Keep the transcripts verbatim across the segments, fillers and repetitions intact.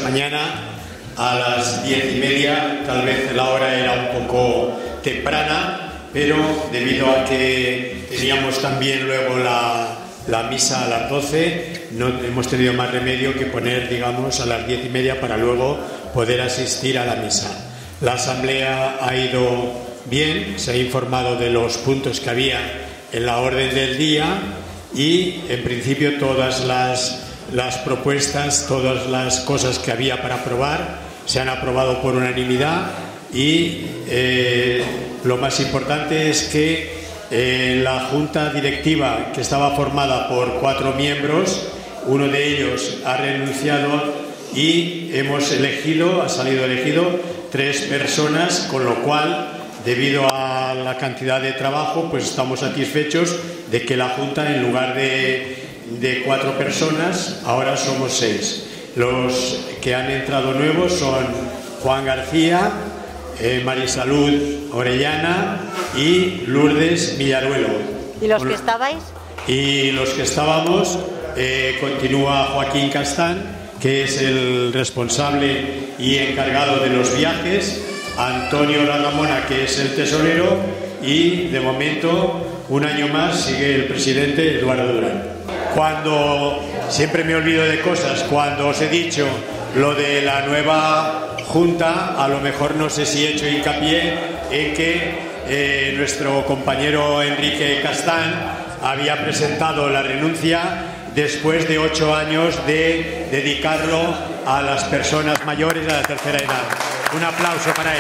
mañana a las diez y media. Tal vez la hora era un poco temprana, pero debido a que teníamos también luego la, la misa a las doce, no hemos tenido más remedio que poner, digamos, a las diez y media para luego poder asistir a la misa. La asamblea ha ido bien, se ha informado de los puntos que había en la orden del día y, en principio, todas las, las propuestas, todas las cosas que había para aprobar se han aprobado por unanimidad y eh, lo más importante es que eh, la junta directiva, que estaba formada por cuatro miembros, uno de ellos ha renunciado y hemos elegido, ha salido elegido tres personas, con lo cual, debido a la cantidad de trabajo, pues estamos satisfechos de que la junta, en lugar de, de cuatro personas, ahora somos seis. Los que han entrado nuevos son Juan García, eh, Marisalud Orellana y Lourdes Villaruelo. ¿Y los que estabais? Y los que estábamos, eh, continúa Joaquín Castán, que es el responsable y encargado de los viajes, Antonio Larramona, que es el tesorero, y de momento, un año más, sigue el presidente Eduardo Durán. Cuando, siempre me olvido de cosas, cuando os he dicho lo de la nueva junta, a lo mejor no sé si he hecho hincapié en que eh, nuestro compañero Enrique Castán había presentado la renuncia después de ocho años de dedicarlo a las personas mayores, a la tercera edad. Un aplauso para él.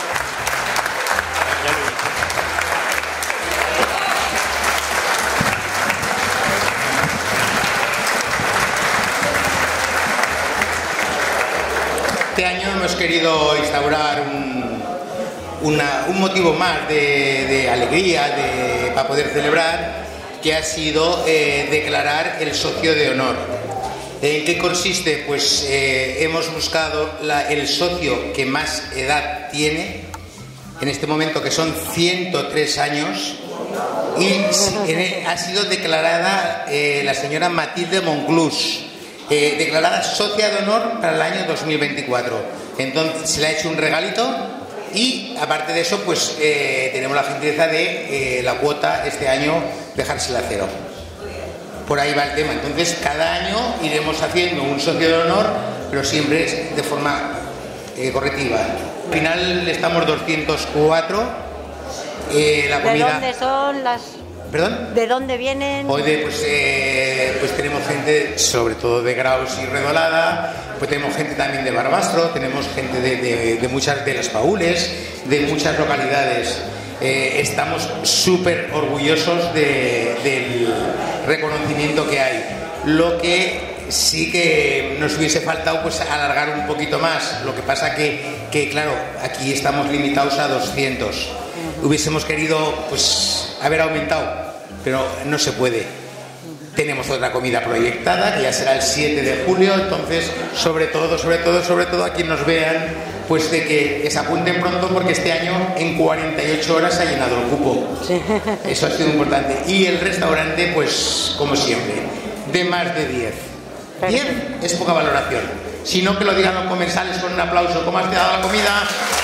Este año hemos querido instaurar un, una, un motivo más de, de alegría de, para poder celebrar, que ha sido eh, declarar el socio de honor. ¿En qué consiste? Pues eh, hemos buscado la, el socio que más edad tiene en este momento, que son ciento tres años, y eh, ha sido declarada eh, la señora Matilde Monclús, eh, declarada socia de honor para el año dos mil veinticuatro. Entonces se le ha hecho un regalito y, aparte de eso, pues eh, tenemos la gentileza de eh, la cuota este año dejársela a cero. Por ahí va el tema. Entonces, cada año iremos haciendo un socio de honor, pero siempre es de forma eh, correctiva. Al final estamos doscientos cuatro. Eh, la comida... ¿De dónde son las...? ¿Perdón? ¿De dónde vienen? Oye, pues, eh, pues tenemos gente, sobre todo de Graus y Redolada, pues tenemos gente también de Barbastro, tenemos gente de, de, de muchas de las Paules, de muchas localidades. Eh, estamos súper orgullosos de, del reconocimiento que hay. Lo que sí que nos hubiese faltado, pues alargar un poquito más. Lo que pasa que, que claro, aquí estamos limitados a doscientos. Hubiésemos querido, pues, haber aumentado, pero no se puede. Tenemos otra comida proyectada, que ya será el siete de julio, entonces, sobre todo, sobre todo, sobre todo, a quien nos vean, pues de que, que se apunten pronto, porque este año en cuarenta y ocho horas se ha llenado el cupo. Sí. Eso ha sido importante. Y el restaurante, pues, como siempre, de más de diez. diez es poca valoración. Si no, que lo digan los comensales con un aplauso. ¿Cómo has quedado la comida?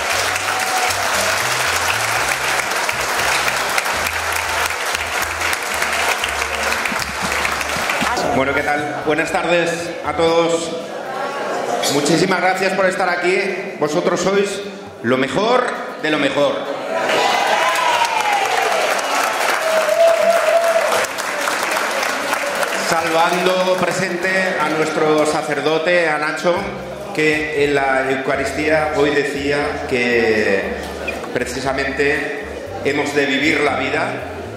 Bueno, ¿qué tal? Buenas tardes a todos. Muchísimas gracias por estar aquí. Vosotros sois lo mejor de lo mejor. Salvando presente a nuestro sacerdote, a Nacho, que en la Eucaristía hoy decía que precisamente hemos de vivir la vida,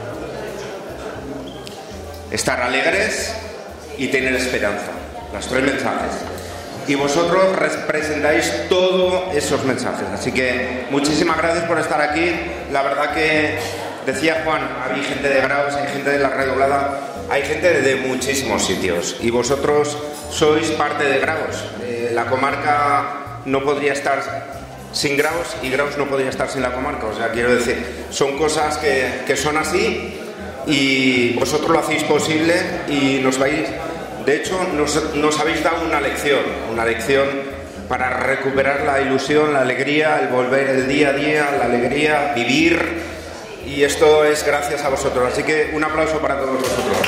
estar alegres y tener esperanza. Los tres mensajes. Y vosotros representáis todos esos mensajes. Así que muchísimas gracias por estar aquí. La verdad que, decía Juan, hay gente de Graus, hay gente de la Redoblada, hay gente de muchísimos sitios. Y vosotros sois parte de Graus. Eh, la comarca no podría estar sin Graus y Graus no podría estar sin la comarca. O sea, quiero decir, son cosas que, que son así y vosotros lo hacéis posible y nos vais... De hecho, nos, nos habéis dado una lección, una lección para recuperar la ilusión, la alegría, el volver el día a día, la alegría, vivir, y esto es gracias a vosotros, así que un aplauso para todos vosotros.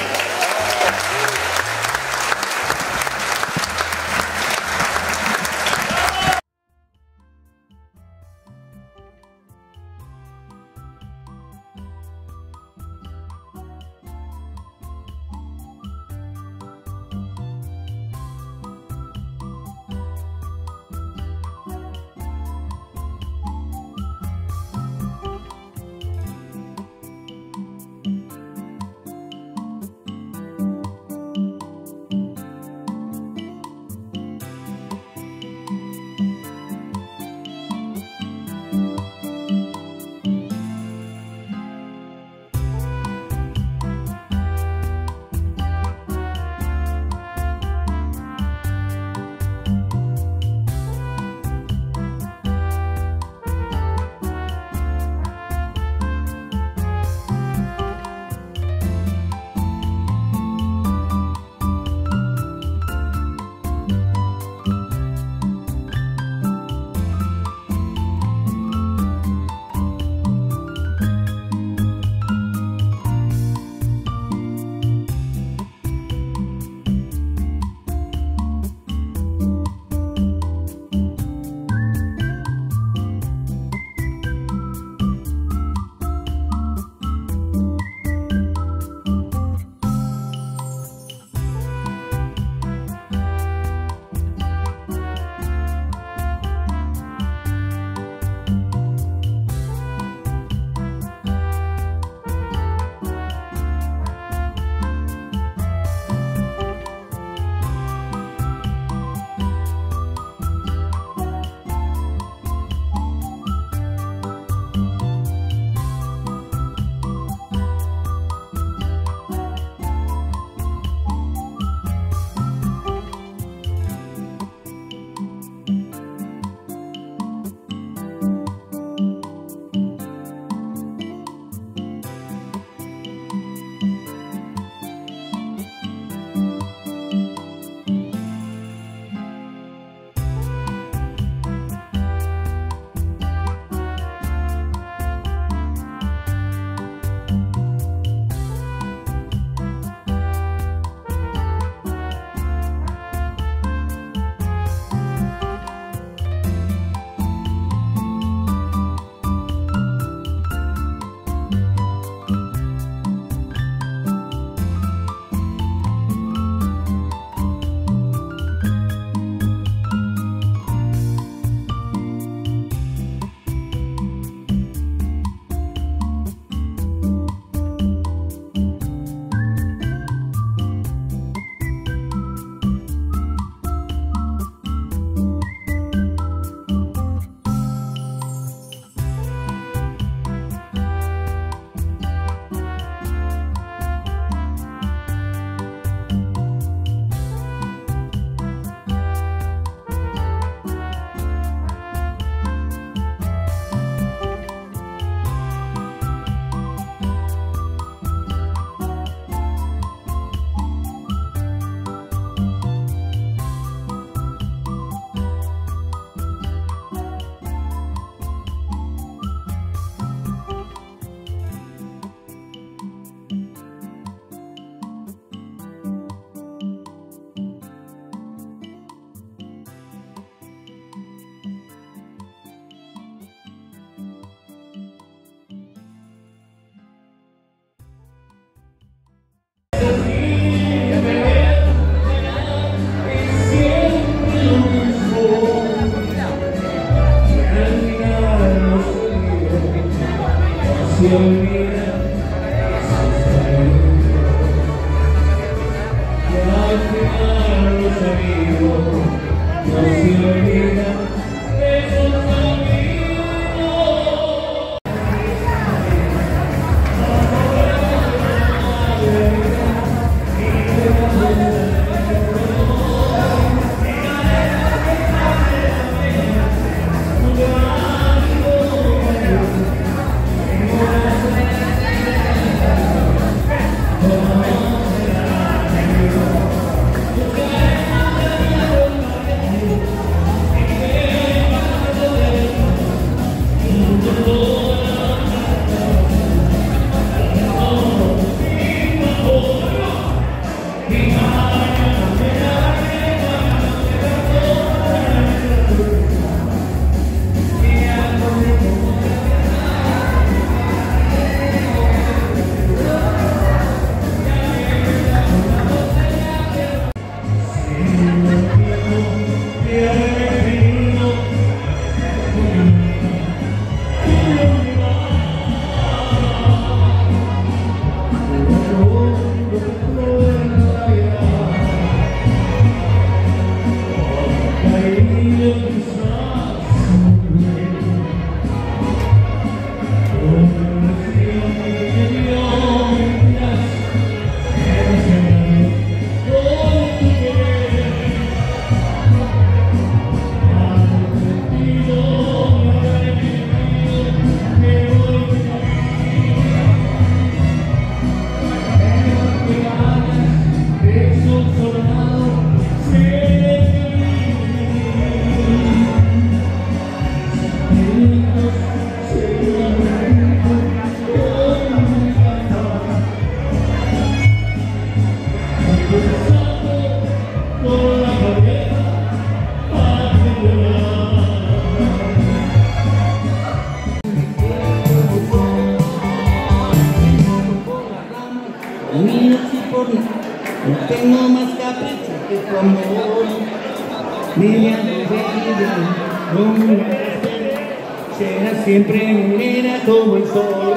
mí no te por nada, no tengo más capricho que tu amor. Niña de vida, no me esperes, serás siempre morena como el sol.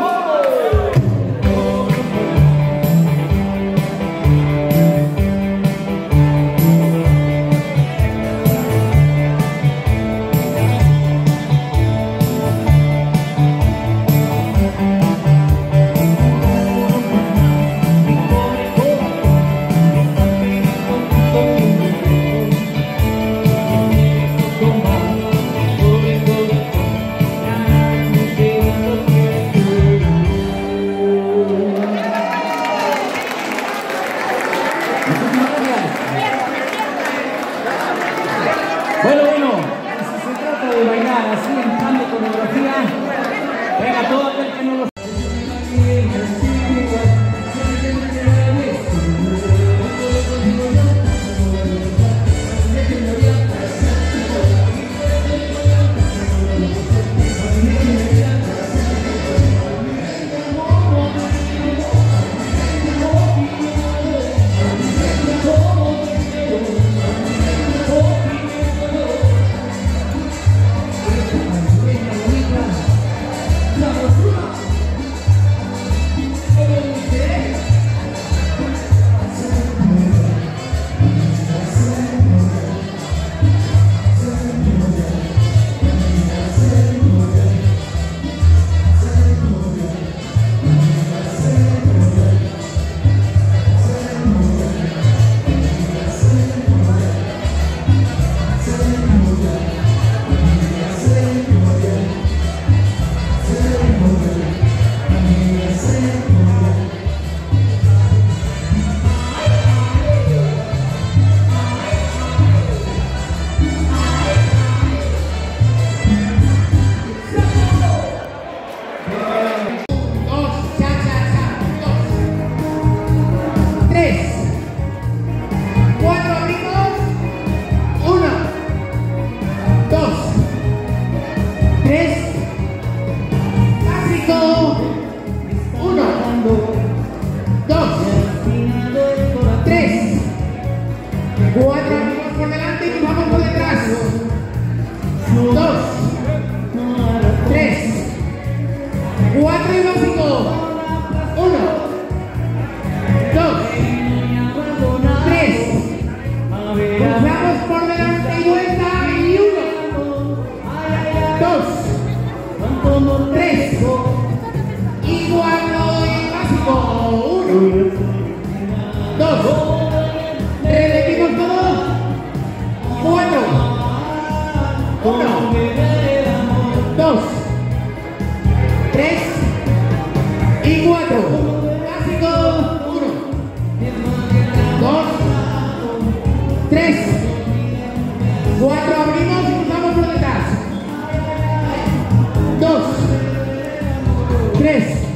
Bueno, bueno, si se trata de bailar así en plan de coreografía, venga, todo aquel que no lo cuatro amigos por delante y nos vamos por detrás. Dos, tres, cuatro y básico. Uno, dos, tres. Nos vamos por delante y vuelta y uno, dos, tres y cuatro y básico. Uno, dos. Repetimos todo. Cuatro. Uno. Dos. Tres. Y cuatro. Básico. Uno. Dos. Tres. Cuatro. Abrimos y cruzamos por detrás. Dos. Tres.